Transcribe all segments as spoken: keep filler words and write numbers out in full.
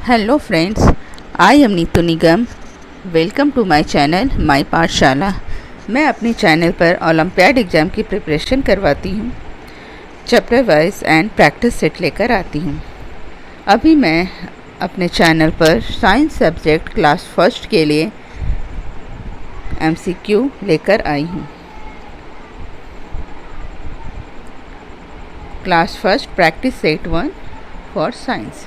Hello friends, I am Neetu Nigam. Welcome to my channel my Pathshala. मैं अपने channel पर olympiad exam की प्रिपरेशन करवाती हूँ. Chapter wise and practice set लेकर आती हूँ. अभी मैं अपने चैनल पर साइंस सब्जेक्ट क्लास फर्स्ट के लिए एमसीक्यू लेकर आई हूँ. Class first practice set one for science.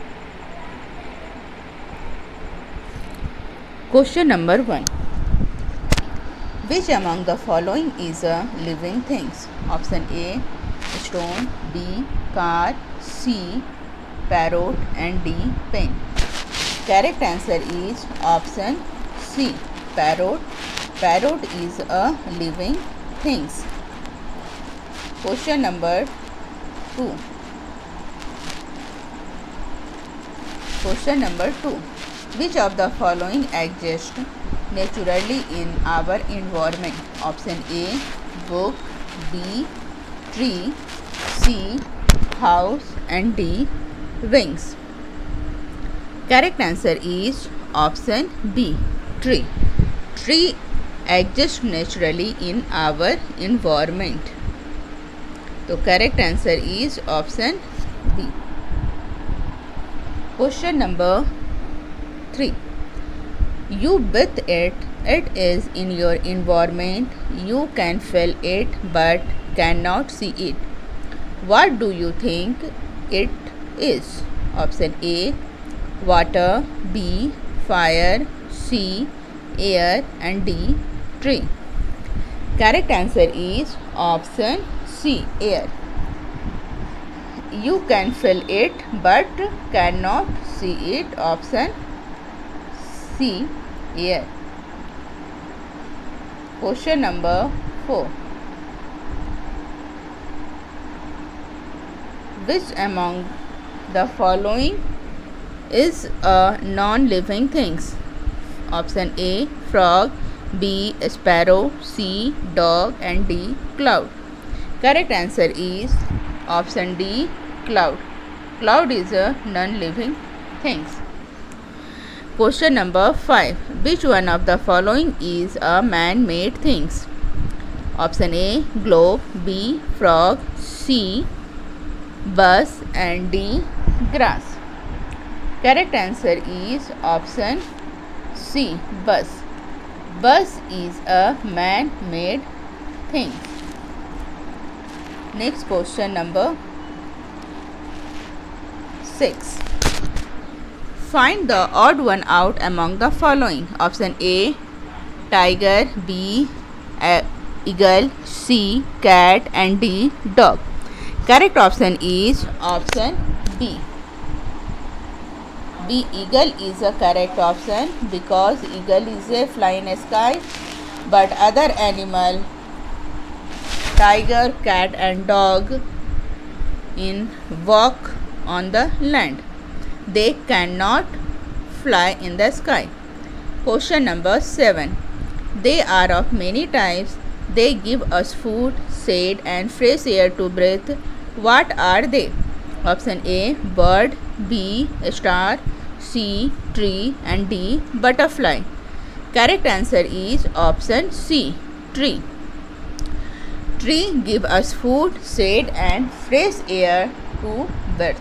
Question number one. Which among the following is a living things? Option A, stone, B, car, C, parrot and D, pen. Correct answer is option C, parrot. Parrot is a living things. Question number two. Question number two. Which of the following exists naturally in our environment? Option A, book, B, tree, C, house and D, wings. Correct answer is option B, tree. Tree exists naturally in our environment. So correct answer is option B. Question number three. You breathe it, it is in your environment. You can feel it but cannot see it. What do you think it is? Option A, water, B, fire, C, air and D, tree. Correct answer is option C, air. You can feel it but cannot see it. Option C, air. Question number four. Which among the following is a non-living things? Option A, frog, B, sparrow, C, dog and D, cloud. Correct answer is option D, cloud. Cloud is a non-living things. Question number five. Which one of the following is a man-made things? Option A, globe, B, frog, C, bus and D, grass. Correct answer is option C, bus. Bus is a man-made thing. Next question number six. Find the odd one out among the following. Option A, tiger, B, eagle, C, cat and D, dog. Correct option is option B. B, eagle is a correct option because eagle is a fly in sky, but other animal, tiger, cat and dog, in walk on the land. They cannot fly in the sky. Question number seven. They are of many types. They give us food, shade and fresh air to breathe. What are they? Option A, bird, B, star, C, tree and D, butterfly. Correct answer is option C, tree. Tree give us food, shade and fresh air to breathe.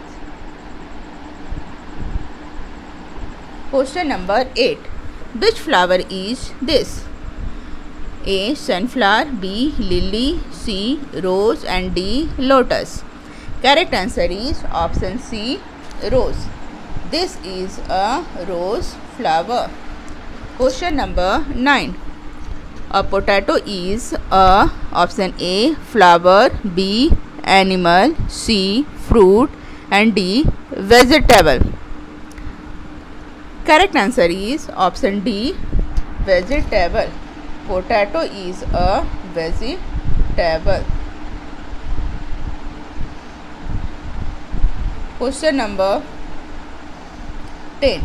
Question number eight. Which flower is this? A, sunflower, B, lily, C, rose and D, lotus. Correct answer is option C, rose. This is a rose flower. Question number nine. A potato is a option A, flower, B, animal, C, fruit and D, vegetable. Correct answer is option D, vegetable. Potato is a vegetable. Question number ten.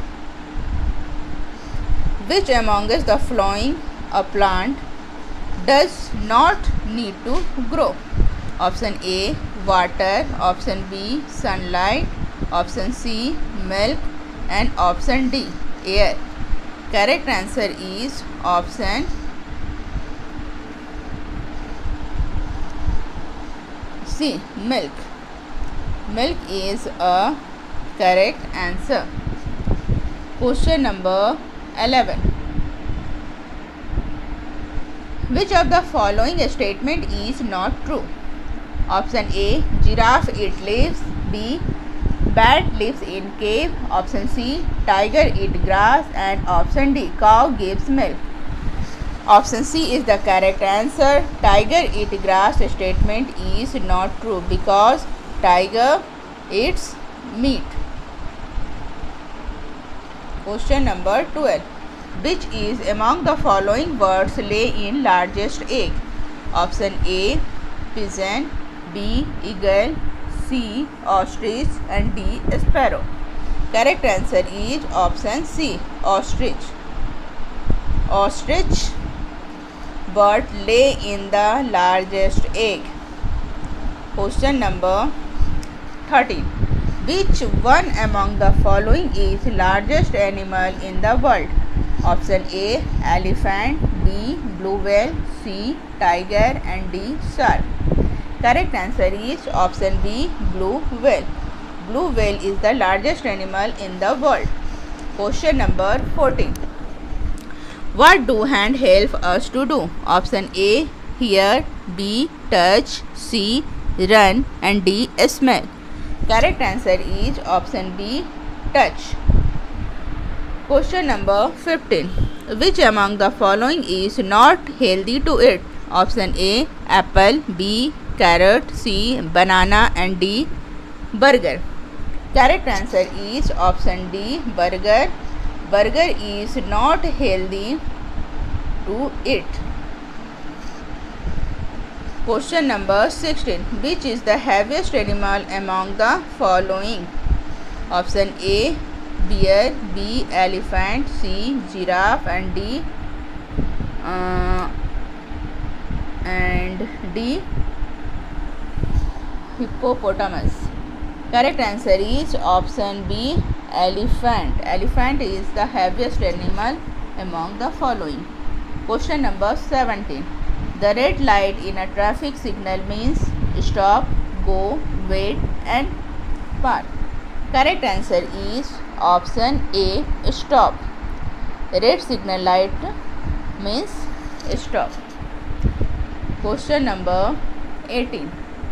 Which among the following a plant does not need to grow? Option A, water. Option B, sunlight. Option C, milk. and option D, air. Correct answer is option C, milk. Milk is a correct answer. Question number eleven. Which of the following statement is not true? Option A, giraffe eat leaves. B, bat lives in cave. Option C, tiger eat grass. And option D, cow gives milk. Option C is the correct answer. Tiger eat grass statement is not true because tiger eats meat. Question number twelve. Which is among the following birds lay in largest egg? Option A, pigeon. B, eagle. C, ostrich. And D, sparrow. Correct answer is option C, ostrich. Ostrich bird lay in the largest egg. Question number thirteen. Which one among the following is largest animal in the world? Option A, elephant. B, blue whale. C, tiger. And D, shark. Correct answer is option B, blue whale. Blue whale is the largest animal in the world. Question number fourteen. What do hand help us to do? Option A, hear. B, touch. C, run. And D, smell. Correct answer is option B, touch. Question number fifteen. Which among the following is not healthy to eat? Option A, apple. B, carrot. C, banana. And D, burger. Correct answer is option D, burger. Burger is not healthy to eat. Question number sixteen. Which is the heaviest animal among the following? Option A, bear. B, elephant. C, giraffe. And D uh, and D, hippopotamus. Correct answer is option B, elephant. Elephant is the heaviest animal among the following. Question number seventeen. The red light in a traffic signal means stop, go, wait and park. Correct answer is option A, stop. Red signal light means stop. Question number eighteen.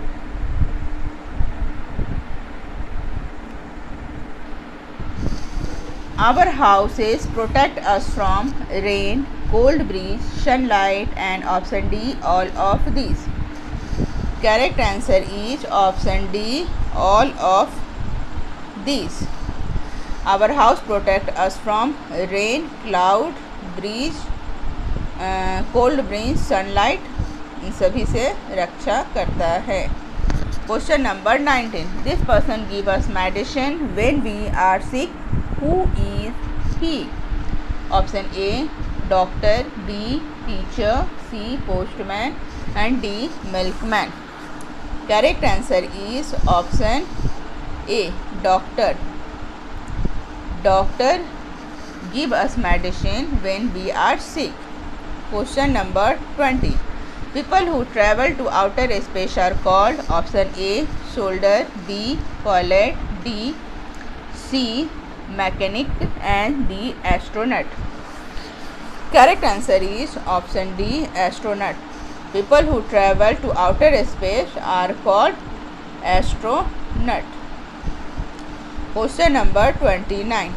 Our houses protect us from rain, cold breeze, sunlight and option D, all of these. Correct answer is option D, all of these. Our house protect us from rain, cloud, breeze, uh, cold breeze, sunlight, इन सभी से रक्षा करता है. Question number nineteen. This person give us medicine when we are sick. Who is he? Option A, doctor. B, teacher. C, postman. And D, milkman. Correct answer is option A, doctor. Doctor give us medicine when we are sick. Question number twenty. People who travel to outer space are called option A, soldier. B, pilot. D, C, mechanic. And D, astronaut. Correct answer is option D, astronaut. People who travel to outer space are called astronaut. Question number twenty-nine.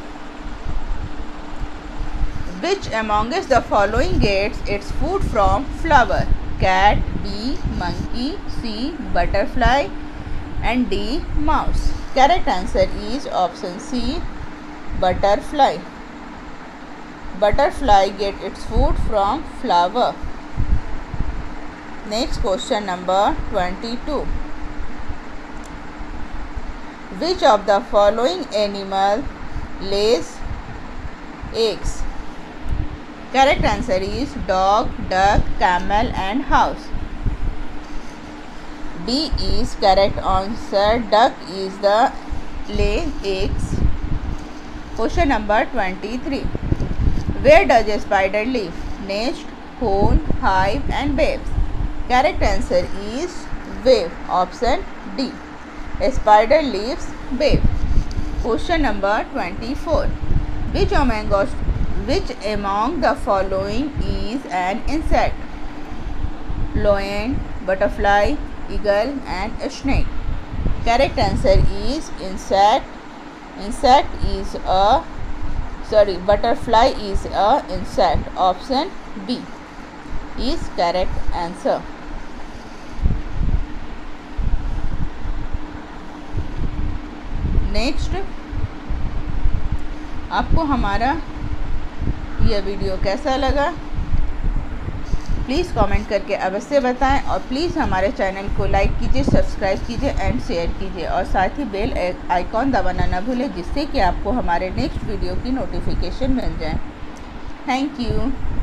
Which amongst the following gets its food from flower? Cat. B, monkey. C, butterfly. And D, mouse. Correct answer is option C, butterfly. Butterfly get its food from flower. Next question number twenty-two. Which of the following animal lays eggs? Correct answer is dog, duck, camel and house. B is correct answer. Duck is the lay eggs. Question number twenty-three. Where does a spider live? Nest, hole, hive and waves. Correct answer is wave. Option D. A spider lives wave. Question number twenty-four. Which among, which among the following is an insect? Lion, butterfly, eagle and a snake. Correct answer is insect. Insect is a sorry butterfly is a insect. Option B is correct answer. Next, आपको हमारा यह video कैसा लगा please comment करके अवश्य बताएं और please हमारे चैनल को लाइक कीजिए, सब्सक्राइब कीजिए एंड शेयर कीजिए और साथ ही बेल आइकॉन दबाना न भूलें जिससे कि आपको हमारे नेक्स्ट वीडियो की नोटिफिकेशन मिल जाए। Thank you.